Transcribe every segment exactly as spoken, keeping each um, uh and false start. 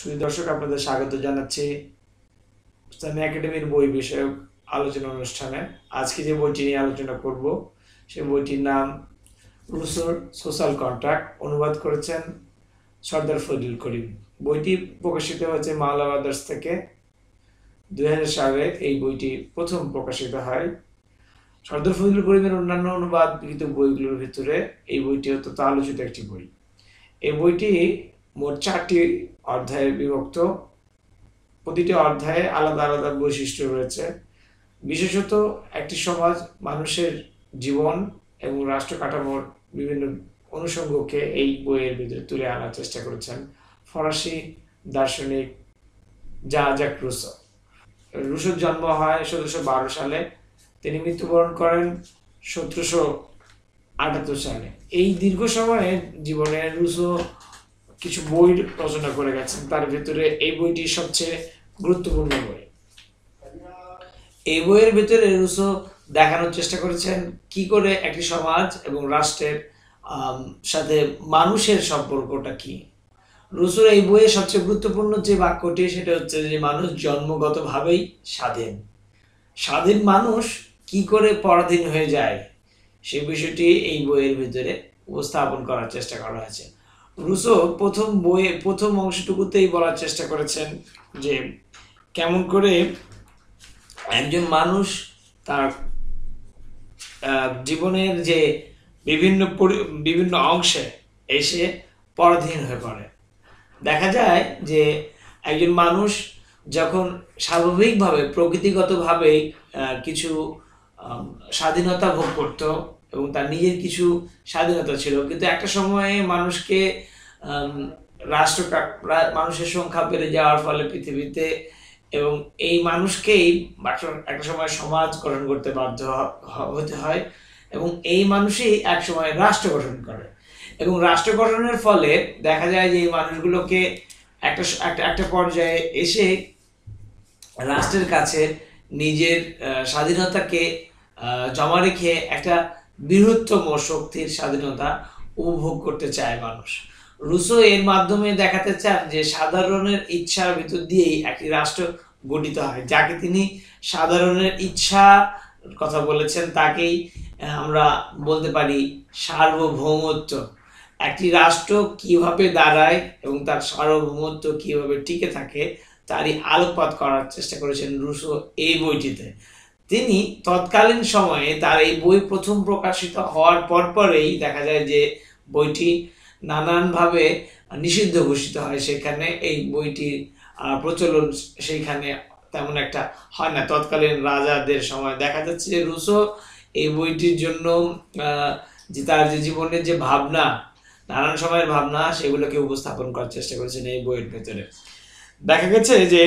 সুধী দর্শক, আপনাদের স্বাগত জানাচ্ছি ইসলামী একাডেমির বই বিষয়ক আলোচনা অনুষ্ঠানে। আজকে যে বইটি নিয়ে আলোচনা করব সেই বইটির নাম রুসোর সোশ্যাল কন্ট্রাক্ট। অনুবাদ করেছেন সর্দার ফজলুল করিম। বইটি প্রকাশিত হয়েছে মাওলা ব্রাদার্স থেকে। দুই হাজার সালে এই বইটি প্রথম প্রকাশিত হয়। সর্দার ফজলুল করিমের অন্যান্য অনুবাদকৃত বইগুলোর ভিতরে এই বইটি অত্যন্ত আলোচিত একটি বই। এই বইটি মোট চারটি অধ্যায়ে বিভক্ত। প্রতিটি অধ্যায়ে আলাদা আলাদা বৈশিষ্ট্য রয়েছে। বিশেষত একটি সমাজ, মানুষের জীবন এবং রাষ্ট্র কাঠামোর বিভিন্ন অনুষঙ্গকে এই বইয়ের ভিতরে তুলে আনার চেষ্টা করেছেন ফরাসি দার্শনিক জা জ্যাক রুসো। রুসোর জন্ম হয় সতেরোশো বারো সালে। তিনি মৃত্যুবরণ করেন সতেরোশো আটাত্তর সালে। এই দীর্ঘ সময়ে জীবনে রুসো কিছু বই রচনা করে গেছেন। তার ভিতরে এই বইটি সবচেয়ে গুরুত্বপূর্ণ বই। এই বইয়ের ভিতরে রুসো দেখানোর চেষ্টা করেছেন কি করে একটি সমাজ এবং রাষ্ট্রের সাথে মানুষের সম্পর্কটা কি। রুসোর এই বইয়ে সবচেয়ে গুরুত্বপূর্ণ যে বাক্যটি সেটা হচ্ছে যে মানুষ জন্মগতভাবেই স্বাধীন। স্বাধীন মানুষ কি করে পরাধীন হয়ে যায় সেই বিষয়টি এই বইয়ের ভিতরে উপস্থাপন করার চেষ্টা করা হয়েছে। রুসো প্রথম বইয়ে প্রথম অংশটুকুতেই বলার চেষ্টা করেছেন যে কেমন করে একজন মানুষ তার জীবনের যে বিভিন্ন বিভিন্ন অংশে এসে পরাধীন হয়ে পড়ে। দেখা যায় যে একজন মানুষ যখন স্বাভাবিকভাবে প্রকৃতিগতভাবে কিছু স্বাধীনতা ভোগ করত এবং তার নিজের কিছু স্বাধীনতা ছিল, কিন্তু একটা সময়ে মানুষকে রাষ্ট্র মানুষের সংখ্যা বেড়ে যাওয়ার ফলে পৃথিবীতে এবং এই মানুষকেই একটা সময় সমাজ গঠন করতে বাধ্য হতে হয় এবং এই মানুষই এক সময় রাষ্ট্র গঠন করে এবং রাষ্ট্র গঠনের ফলে দেখা যায় যে এই মানুষগুলোকে একটা একটা একটা পর্যায়ে এসে রাষ্ট্রের কাছে নিজের স্বাধীনতাকে জমা রেখে একটা বৃহত্তম শক্তির স্বাধীনতা উপভোগ করতে চায় মানুষ। রুসো এর মাধ্যমে দেখাতে চান যে সাধারণের ইচ্ছার ভিতর দিয়েই একটি রাষ্ট্র গঠিত হয়। যাকে তিনি সাধারণের ইচ্ছা কথা বলেছেন তাকেই আমরা বলতে পারি সার্বভৌমত্ব। একটি রাষ্ট্র কিভাবে দাঁড়ায় এবং তার সার্বভৌমত্ব কিভাবে টিকে থাকে তারই আলোকপাত করার চেষ্টা করেছেন রুসো এই বইটিতে। তিনি তৎকালীন সময়ে তার এই বই প্রথম প্রকাশিত হওয়ার পরপরেই দেখা যায় যে বইটি নানানভাবে নিষিদ্ধ ঘোষিত হয়। সেখানে এই বইটির প্রচলন সেইখানে তেমন একটা হয় না। তৎকালীন রাজাদের সময় দেখা যাচ্ছে যে রুসো এই বইটির জন্য যে তার যে জীবনের যে ভাবনা, নানান সময়ের ভাবনা, সেগুলোকে উপস্থাপন করার চেষ্টা করেছেন এই বইয়ের ভেতরে। দেখা গেছে যে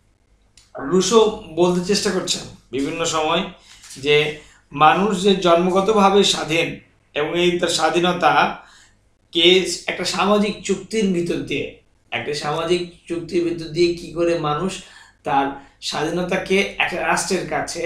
রুসো বলতে চেষ্টা করছেন বিভিন্ন সময় যে মানুষ যে জন্মগতভাবে স্বাধীন এবং এই তার স্বাধীনতা কে একটা সামাজিক চুক্তির ভিতর দিয়ে একটা সামাজিক চুক্তির ভিতর দিয়ে কি করে মানুষ তার স্বাধীনতাকে একটা রাষ্ট্রের কাছে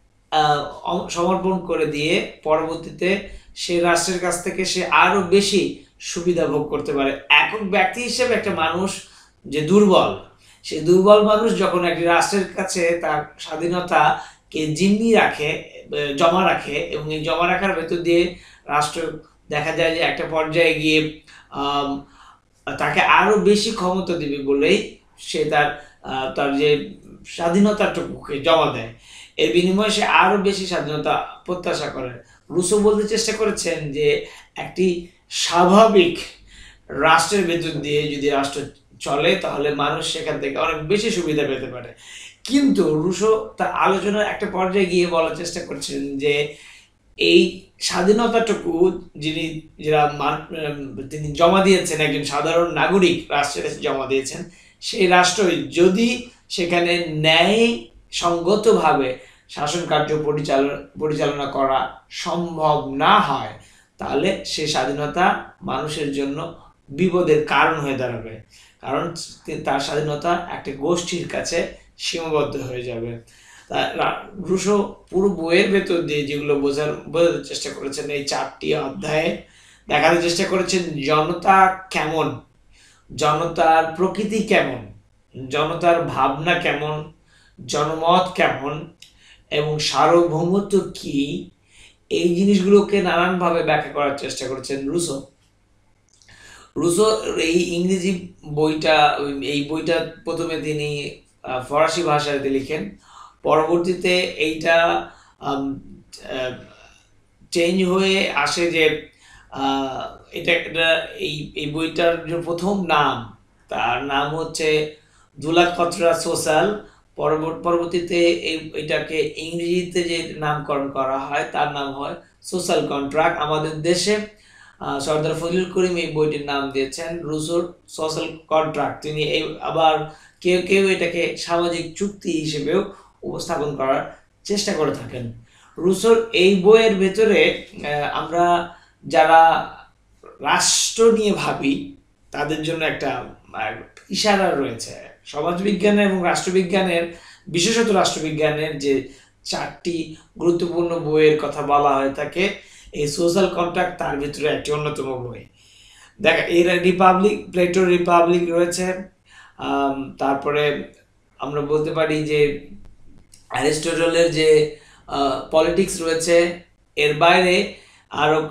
সমর্পণ করে দিয়ে পরবর্তীতে সে রাষ্ট্রের কাছ থেকে সে আরো বেশি সুবিধা ভোগ করতে পারে। একক ব্যক্তি হিসেবে একটা মানুষ যে দুর্বল, সেই দুর্বল মানুষ যখন একটি রাষ্ট্রের কাছে তার স্বাধীনতাকে জিম্মি রাখে, জমা রাখে এবং এই জমা রাখার ভেতর দিয়ে রাষ্ট্র দেখা যায় যে একটা পর্যায়ে গিয়ে তাকে আরো বেশি ক্ষমতা দিবে বলেই সে তার তার যে স্বাধীনতাটুকুকে জমা দেয়। এর বিনিময়ে সে আরো বেশি স্বাধীনতা প্রত্যাশা করে। রুসো বলতে চেষ্টা করেছেন যে একটি স্বাভাবিক রাষ্ট্রের ভেতর দিয়ে যদি রাষ্ট্র চলে তাহলে মানুষ সেখান থেকে অনেক বেশি সুবিধা পেতে পারে। কিন্তু রুসো তার আলোচনার একটা পর্যায়ে গিয়ে বলার চেষ্টা করছেন যে এই স্বাধীনতাটুকু যিনি যারা তিনি জমা দিয়েছেন, একজন সাধারণ নাগরিক রাষ্ট্রের কাছে জমা দিয়েছেন, সেই রাষ্ট্রই যদি সেখানে ন্যায় সঙ্গতভাবে শাসন কার্য পরিচালনা পরিচালনা করা সম্ভব না হয় তাহলে সেই স্বাধীনতা মানুষের জন্য বিপদের কারণ হয়ে দাঁড়াবে, কারণ তার স্বাধীনতা একটা গোষ্ঠীর কাছে সীমাবদ্ধ হয়ে যাবে। রুসো পুরো বইয়ের ভেতর দিয়ে যেগুলো বোঝার বোঝাতে চেষ্টা করেছেন এই চারটি অধ্যায়ে দেখাতে চেষ্টা করেছেন জনতা কেমন, জনতার প্রকৃতি কেমন, জনতার ভাবনা কেমন, জনমত কেমন এবং সার্বভৌমত্ব কি, এই জিনিসগুলোকে নানানভাবে ব্যাখ্যা করার চেষ্টা করেছেন রুসো। রুসো এই ইংরেজি বইটা এই বইটা প্রথমে তিনি ফরাসি ভাষাতে লিখেন, পরবর্তীতে এইটা চেঞ্জ হয়ে আসে যে এটা এটা এই এই বইটার যে প্রথম নাম, তার নাম হচ্ছে দুলা কতরা সোশ্যাল। পরবর্তীতে এই এটাকে ইংরেজিতে যে নামকরণ করা হয় তার নাম হয় সোশ্যাল কন্ট্রাক্ট। আমাদের দেশে সর্দার ফজলুল করিম এই বইটির নাম দিয়েছেন রুসোর সোশ্যাল কন্ট্রাক্ট। তিনি এই আবার কেউ কেউ এটাকে সামাজিক চুক্তি হিসেবেও উপস্থাপন করার চেষ্টা করে থাকেন। রুসোর এই বইয়ের ভেতরে আমরা যারা রাষ্ট্র নিয়ে ভাবি তাদের জন্য একটা ইশারা রয়েছে। সমাজবিজ্ঞানের এবং রাষ্ট্রবিজ্ঞানের, বিশেষত রাষ্ট্রবিজ্ঞানের যে চারটি গুরুত্বপূর্ণ বইয়ের কথা বলা হয় থাকে, এই সোশ্যাল কন্ট্রাক্ট তার ভিতরে একটি অন্যতম বই। দেখা এর রিপাবলিক, প্লেটোর রিপাবলিক রয়েছে। তারপরে আমরা বলতে পারি যে অ্যারিস্টটলের যে পলিটিক্স রয়েছে। এর বাইরে আরো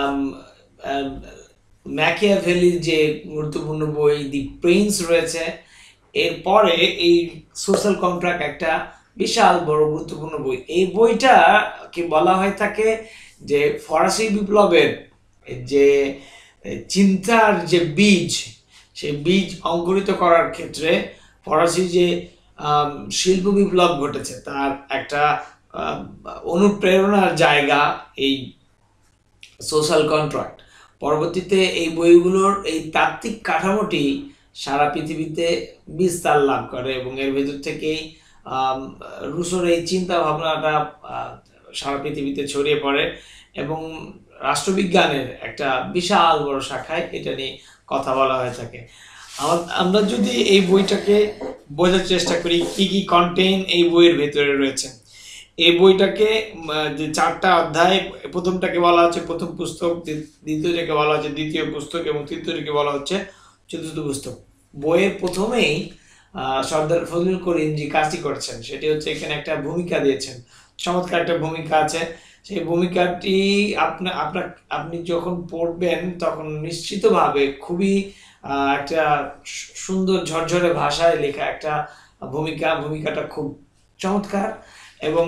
ম্যাকিয়াভেলির যে গুরুত্বপূর্ণ বই দি প্রিন্স রয়েছে। এরপরে এই সোশ্যাল কন্ট্রাক্ট একটা বিশাল বড় গুরুত্বপূর্ণ বই। এই বইটা কি বলা হয় থাকে যে ফরাসি বিপ্লবের যে চিন্তার যে বীজ, সেই বীজ অঙ্কুরিত করার ক্ষেত্রে ফরাসি যে শিল্প বিপ্লব ঘটেছে তার একটা অনুপ্রেরণার জায়গা এই সোশ্যাল কন্ট্রাক্ট। পরবর্তীতে এই বইগুলোর এই তাত্ত্বিক কাঠামোটি সারা পৃথিবীতে বিস্তার লাভ করে এবং এর ভেতর থেকেই রুসোর এই চিন্তা ভাবনাটা সারা পৃথিবীতে ছড়িয়ে পড়ে এবং রাষ্ট্রবিজ্ঞানের একটা বিশাল বড় শাখায় এটা নিয়ে কথা বলা হয়ে থাকে। আমরা যদি এই বইটাকে বোঝার চেষ্টা করি কি কি কন্টেইন এই বইয়ের ভেতরে রয়েছে। এই বইটাকে যে চারটা অধ্যায়, প্রথমটাকে বলা হচ্ছে প্রথম পুস্তক, দ্বিতীয়টাকে বলা হচ্ছে দ্বিতীয় পুস্তক এবং তৃতীয়টাকে বলা হচ্ছে চতুর্থ পুস্তক। বইয়ের প্রথমেই সর্দার ফজলুল করিম যে কাজটি করছেন সেটি হচ্ছে এখানে একটা ভূমিকা দিয়েছেন, চমৎকার একটা ভূমিকা আছে। সেই ভূমিকাটি আপনি আপনার আপনি যখন পড়বেন তখন নিশ্চিতভাবে খুবই একটা সুন্দর ঝরঝরে ভাষায় লেখা একটা ভূমিকা। ভূমিকাটা খুব চমৎকার এবং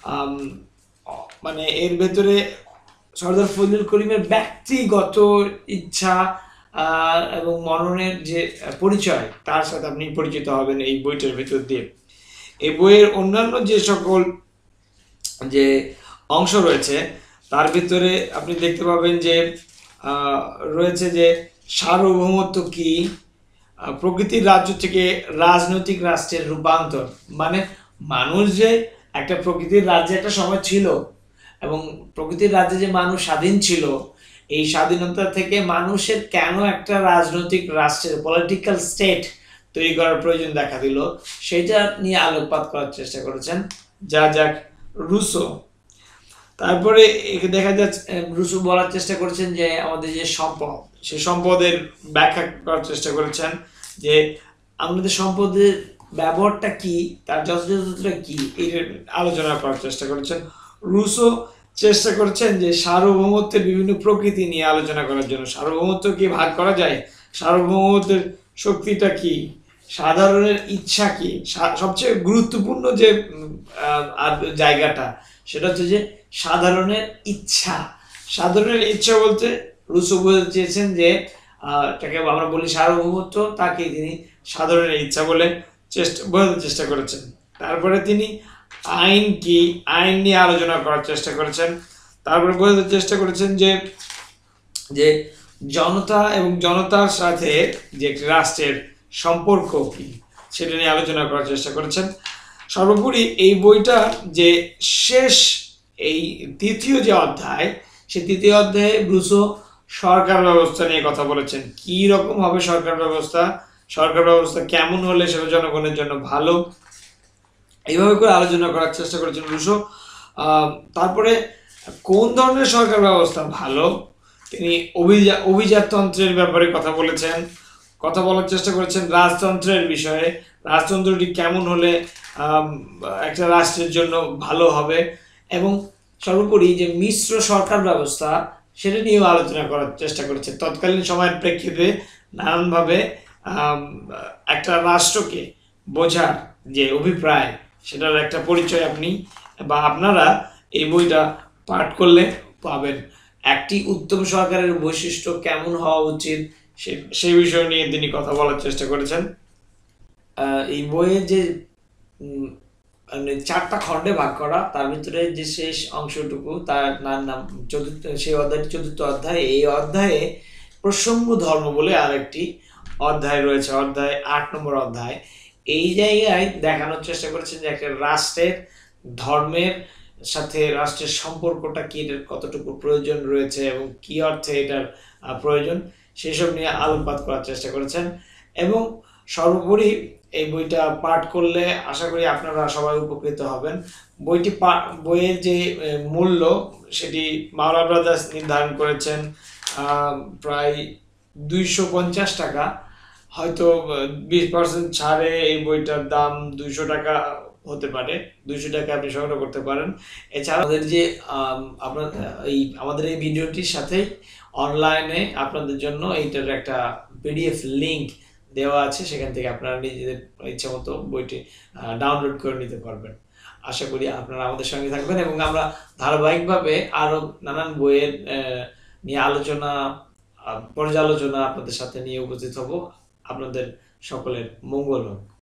মানে এর ভেতরে সর্দার ফজলুল করিমের ব্যক্তিগত ইচ্ছা এবং মননের যে পরিচয় তার সাথে আপনি পরিচিত হবেন এই বইটার ভেতর দিয়ে। এই বইয়ের অন্যান্য যে সকল যে অংশ রয়েছে তার ভিতরে আপনি দেখতে পাবেন যে রয়েছে যে সার্বভৌমত্ব কি, প্রকৃতির রাজ্য থেকে রাজনৈতিক রাষ্ট্রের রূপান্তর, মানে মানুষ যে একটা প্রকৃতির রাজ্যে একটা সময় ছিল এবং প্রকৃতির রাজ্যে যে মানুষ স্বাধীন ছিল, এই স্বাধীনতা থেকে মানুষের কেন একটা রাজনৈতিক রাষ্ট্রের পলিটিক্যাল স্টেট তৈরি করার প্রয়োজন দেখা দিল সেটা নিয়ে আলোকপাত করার চেষ্টা করেছেন যা যাক রুসো। তারপরে দেখা যাচ্ছে রুসো বলার চেষ্টা করেছেন যে আমাদের যে সম্পদ, সে সম্পদের ব্যাখ্যা করার চেষ্টা করেছেন যে আমাদের সম্পদের ব্যবহারটা কি, তার যথাযথতা কি, এই আলোচনা করার চেষ্টা করেছেন। রুসো চেষ্টা করছেন যে সার্বভৌমত্বের বিভিন্ন প্রকৃতি নিয়ে আলোচনা করার জন্য। সার্বভৌমত্ব কি ভাগ করা যায়, সার্বভৌমত্বের শক্তিটা কি, সাধারণের ইচ্ছা কি, সবচেয়ে গুরুত্বপূর্ণ যে জায়গাটা সেটা হচ্ছে যে সাধারণের ইচ্ছা। সাধারণের ইচ্ছা বলতে রুসো বলতে চেয়েছেন যে তাকে আমরা বলি সার্বভৌমত্ব, তাকে তিনি সাধারণের ইচ্ছা বলে চেষ্টা বোঝাতে চেষ্টা করেছেন। তারপরে তিনি আইন কি, আইন নিয়ে আলোচনা করার চেষ্টা করেছেন। তারপরে বোঝাতে চেষ্টা করেছেন যে যে জনতা এবং জনতার সাথে যে একটি রাষ্ট্রের সম্পর্ক কি সেটা নিয়ে আলোচনা করার চেষ্টা করেছেন। সর্বোপরি এই বইটা যে শেষ এই তৃতীয় যে অধ্যায়, সেই তৃতীয় অধ্যায়ে রুসো সরকার ব্যবস্থা নিয়ে কথা বলেছেন। কি রকম হবে সরকার ব্যবস্থা, সরকার ব্যবস্থা কেমন হলে সেটা জনগণের জন্য ভালো, এইভাবে করে আলোচনা করার চেষ্টা করেছেন রুসো। তারপরে কোন ধরনের সরকার ব্যবস্থা ভালো, তিনি অভিজা অভিজাততন্ত্রের ব্যাপারে কথা বলেছেন, কথা বলার চেষ্টা করেছেন রাজতন্ত্রের বিষয়ে, রাজতন্ত্রটি কেমন হলে একটা রাষ্ট্রের জন্য ভালো হবে, এবং সর্বোপরি যে মিশ্র সরকার ব্যবস্থা সেটা নিয়েও আলোচনা করার চেষ্টা করেছেন। তৎকালীন সময়ের প্রেক্ষিতে নানানভাবে একটা রাষ্ট্রকে বোঝার যে অভিপ্রায় সেটার একটা পরিচয় আপনি বা আপনারা এই বইটা পাঠ করলে পাবেন। একটি উত্তম সরকারের বৈশিষ্ট্য কেমন হওয়া উচিত সেই বিষয় নিয়ে তিনি কথা বলার চেষ্টা করেছেন। এই বইয়ের যে মানে চারটা খণ্ডে ভাগ করা, তার ভিতরে যে শেষ অংশটুকু তার নাম নাম চতুর্থ, সেই অধ্যায়টি চতুর্থ অধ্যায়। এই অধ্যায়ে প্রসঙ্গ ধর্ম বলে আরেকটি অধ্যায় রয়েছে, অধ্যায় আট নম্বর অধ্যায়। এই জায়গায় দেখানোর চেষ্টা করেছেন যে একটা রাষ্ট্রের ধর্মের সাথে রাষ্ট্রের সম্পর্কটা কি, কতটুকু প্রয়োজন রয়েছে এবং কি অর্থে এটার প্রয়োজন সেসব নিয়ে আলোকপাত করার চেষ্টা করেছেন। এবং সর্বোপরি এই বইটা পাঠ করলে আশা করি আপনারা সবাই উপকৃত হবেন। বইটি বইয়ের যে মূল্য সেটি মাওলা ব্রাদার্স নির্ধারণ করেছেন প্রায় দুইশো পঞ্চাশ টাকা। হয়তো বিশ পার্সেন্ট ছাড়ে এই বইটার দাম দুইশো টাকা হতে পারে, দুইশো টাকা আপনি সংগ্রহ করতে পারেন। এছাড়া আমাদের যে আপনার এই আমাদের এই ভিডিওটির সাথে অনলাইনে আপনাদের জন্য এইটার একটা পিডিএফ লিঙ্ক দেওয়া আছে, সেখান থেকে আপনারা নিজেদের ইচ্ছা মতো বইটি ডাউনলোড করে নিতে পারবেন। আশা করি আপনারা আমাদের সঙ্গে থাকবেন এবং আমরা ধারাবাহিকভাবে আরও নানান বইয়ের নিয়ে আলোচনা পর্যালোচনা আপনাদের সাথে নিয়ে উপস্থিত হব। আপনাদের সকলের মঙ্গল হোক।